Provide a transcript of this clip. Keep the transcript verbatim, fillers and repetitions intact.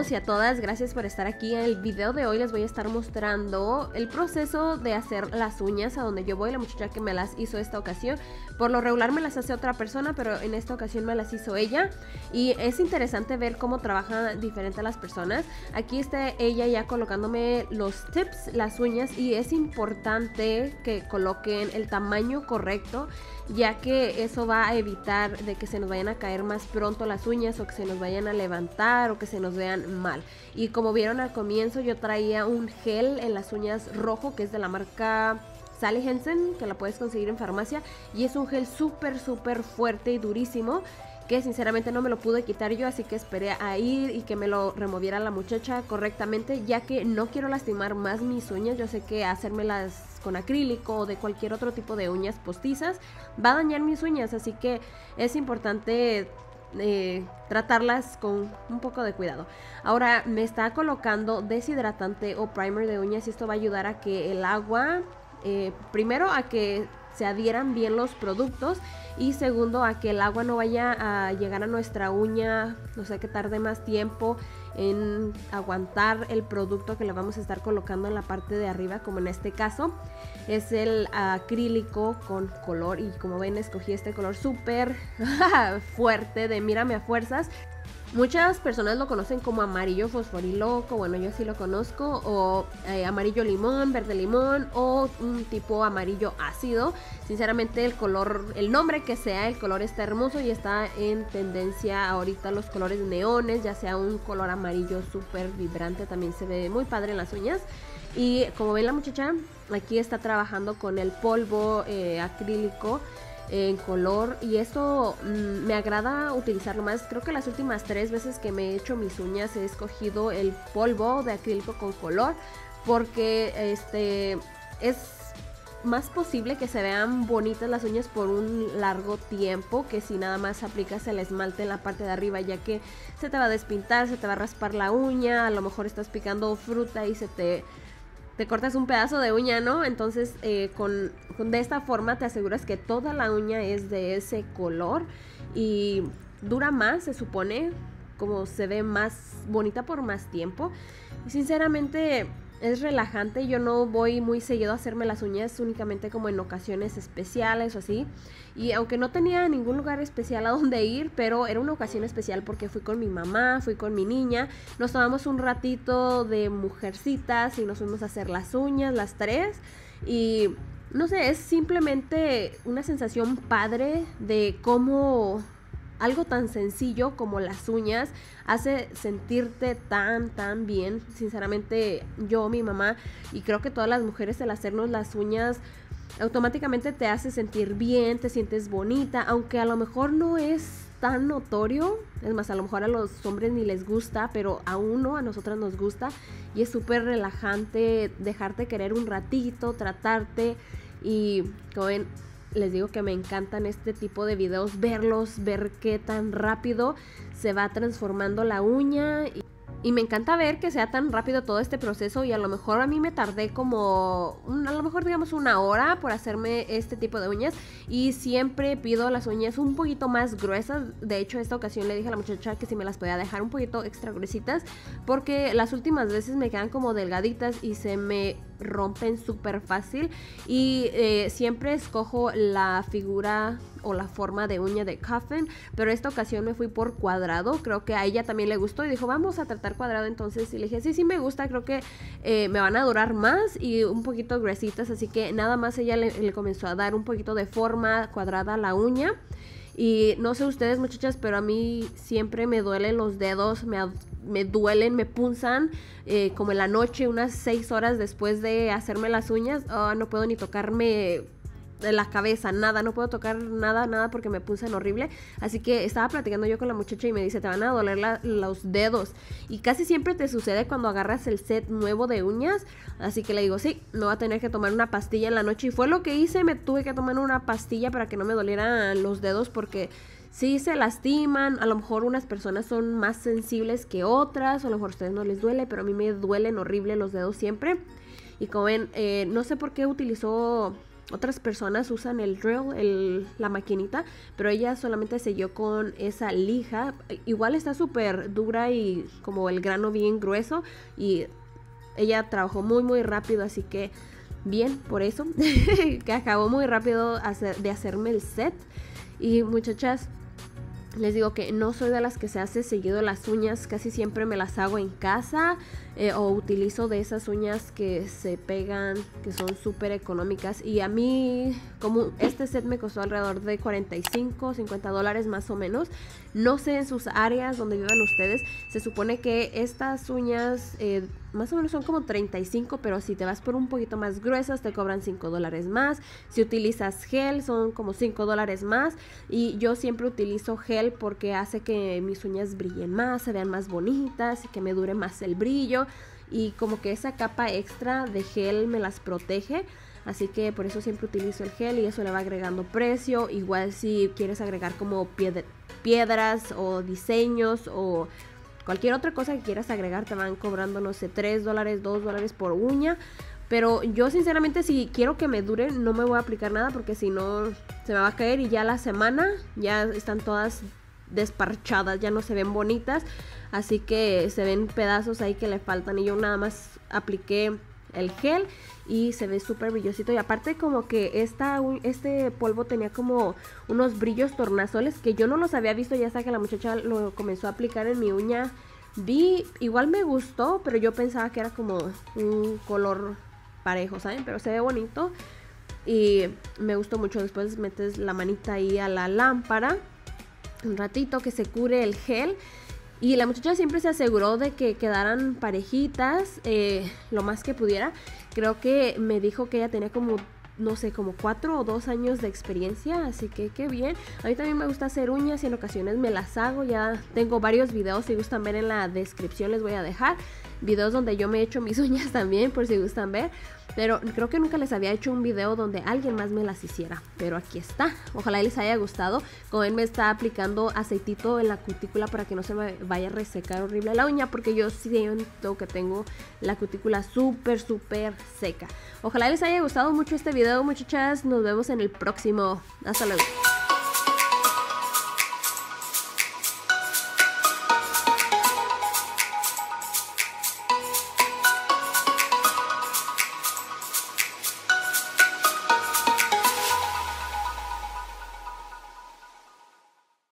todos y a todas, gracias por estar aquí. En el video de hoy les voy a estar mostrando el proceso de hacer las uñas a donde yo voy. La muchacha que me las hizo esta ocasión, por lo regular me las hace otra persona, pero en esta ocasión me las hizo ella. Y es interesante ver cómo trabajan diferente las personas. Aquí está ella ya colocándome los tips, las uñas, y es importante que coloquen el tamaño correcto, ya que eso va a evitar de que se nos vayan a caer más pronto las uñas o que se nos vayan a levantar o que se nos vean mal. Y como vieron al comienzo, yo traía un gel en las uñas rojo que es de la marca Sally Hansen, que la puedes conseguir en farmacia, y es un gel súper súper fuerte y durísimo que sinceramente no me lo pude quitar yo, así que esperé a ir y que me lo removiera la muchacha correctamente, ya que no quiero lastimar más mis uñas. Yo sé que hacérmelas con acrílico o de cualquier otro tipo de uñas postizas va a dañar mis uñas, así que es importante eh, tratarlas con un poco de cuidado. Ahora me está colocando deshidratante o primer de uñas y esto va a ayudar a que el agua, eh, primero a que se adhieran bien los productos y segundo a que el agua no vaya a llegar a nuestra uña, no sé, que tarde más tiempo en aguantar el producto que le vamos a estar colocando en la parte de arriba, como en este caso es el acrílico con color, y como ven escogí este color súper fuerte de Mírame a Fuerzas. Muchas personas lo conocen como amarillo fosforiloco, bueno, yo sí lo conozco, o eh, amarillo limón, verde limón, o un tipo amarillo ácido. Sinceramente el color, el nombre que sea, el color está hermoso y está en tendencia ahorita los colores neones, ya sea un color amarillo súper vibrante, también se ve muy padre en las uñas. Y como ven la muchacha, aquí está trabajando con el polvo eh, acrílico en color, y esto mmm, me agrada utilizarlo más. Creo que las últimas tres veces que me he hecho mis uñas he escogido el polvo de acrílico con color, porque este es más posible que se vean bonitas las uñas por un largo tiempo que si nada más aplicas el esmalte en la parte de arriba, ya que se te va a despintar, se te va a raspar la uña, a lo mejor estás picando fruta y se te te cortas un pedazo de uña, ¿no? Entonces eh, con, con de esta forma te aseguras que toda la uña es de ese color y dura más, se supone, como se ve más bonita por más tiempo. Y sinceramente es relajante. Yo no voy muy seguido a hacerme las uñas, únicamente como en ocasiones especiales o así. Y aunque no tenía ningún lugar especial a donde ir, pero era una ocasión especial porque fui con mi mamá, fui con mi niña, nos tomamos un ratito de mujercitas y nos fuimos a hacer las uñas, las tres. Y no sé, es simplemente una sensación padre de cómo algo tan sencillo como las uñas hace sentirte tan, tan bien. Sinceramente, yo, mi mamá y creo que todas las mujeres, el hacernos las uñas automáticamente te hace sentir bien, te sientes bonita, aunque a lo mejor no es tan notorio. Es más, a lo mejor a los hombres ni les gusta, pero a uno, a nosotras nos gusta, y es súper relajante dejarte querer un ratito, tratarte. Y como ven, les digo que me encantan este tipo de videos, verlos, ver qué tan rápido se va transformando la uña. Y, y me encanta ver que sea tan rápido todo este proceso, y a lo mejor a mí me tardé como, un, a lo mejor digamos una hora por hacerme este tipo de uñas, y siempre pido las uñas un poquito más gruesas. De hecho, esta ocasión le dije a la muchacha que si me las podía dejar un poquito extra gruesitas, porque las últimas veces me quedan como delgaditas y se me rompen súper fácil. Y eh, siempre escojo la figura o la forma de uña de Coffin, pero esta ocasión me fui por cuadrado. Creo que a ella también le gustó y dijo vamos a tratar cuadrado, entonces y le dije sí, sí me gusta, creo que eh, me van a durar más y un poquito gruesitas, así que nada más ella le, le comenzó a dar un poquito de forma cuadrada a la uña. Y no sé ustedes, muchachas, pero a mí siempre me duelen los dedos, me, me duelen, me punzan, eh, como en la noche, unas seis horas después de hacerme las uñas. Oh, no puedo ni tocarme de la cabeza, nada, no puedo tocar nada, nada porque me punzan horrible. Así que estaba platicando yo con la muchacha y me dice, te van a doler la, los dedos. Y casi siempre te sucede cuando agarras el set nuevo de uñas. Así que le digo, sí, me voy a tener que tomar una pastilla en la noche. Y fue lo que hice, me tuve que tomar una pastilla para que no me dolieran los dedos, porque sí se lastiman. A lo mejor unas personas son más sensibles que otras, o a lo mejor a ustedes no les duele, pero a mí me duelen horrible los dedos siempre. Y como ven, eh, no sé por qué utilizó otras personas usan el drill, el, la maquinita, pero ella solamente siguió con esa lija. Igual está súper dura y como el grano bien grueso, y ella trabajó muy muy rápido, así que bien por eso, que acabó muy rápido hacer, de hacerme el set. Y muchachas, les digo que no soy de las que se hace seguido las uñas, casi siempre me las hago en casa, eh, o utilizo de esas uñas que se pegan, que son súper económicas. Y a mí, como este set me costó alrededor de cuarenta y cinco, cincuenta dólares más o menos. No sé en sus áreas donde vivan ustedes, se supone que estas uñas eh, más o menos son como treinta y cinco, pero si te vas por un poquito más gruesas te cobran cinco dólares más. Si utilizas gel son como cinco dólares más, y yo siempre utilizo gel porque hace que mis uñas brillen más, se vean más bonitas y que me dure más el brillo, y como que esa capa extra de gel me las protege. Así que por eso siempre utilizo el gel, y eso le va agregando precio. Igual si quieres agregar como pied- piedras o diseños o cualquier otra cosa que quieras agregar, te van cobrando, no sé, tres dólares, dos dólares por uña. Pero yo sinceramente, si quiero que me dure, no me voy a aplicar nada, porque si no se me va a caer y ya la semana ya están todas desparchadas, ya no se ven bonitas. Así que se ven pedazos ahí que le faltan, y yo nada más apliqué el gel y se ve súper brillosito. Y aparte como que esta, este polvo tenía como unos brillos tornasoles que yo no los había visto, ya hasta que la muchacha lo comenzó a aplicar en mi uña. Vi, igual me gustó, pero yo pensaba que era como un color parejo, ¿saben? Pero se ve bonito y me gustó mucho. Después metes la manita ahí a la lámpara un ratito que se cure el gel. Y la muchacha siempre se aseguró de que quedaran parejitas eh, lo más que pudiera. Creo que me dijo que ella tenía como, no sé, como cuatro o dos años de experiencia. Así que qué bien. A mí también me gusta hacer uñas y en ocasiones me las hago. Ya tengo varios videos, si gustan ver en la descripción les voy a dejar videos donde yo me he hecho mis uñas también, por si gustan ver. Pero creo que nunca les había hecho un video donde alguien más me las hiciera. Pero aquí está. Ojalá les haya gustado. Como ven, me está aplicando aceitito en la cutícula para que no se me vaya a resecar horrible la uña, porque yo siento que tengo la cutícula súper, súper seca. Ojalá les haya gustado mucho este video, muchachas. Nos vemos en el próximo. Hasta luego.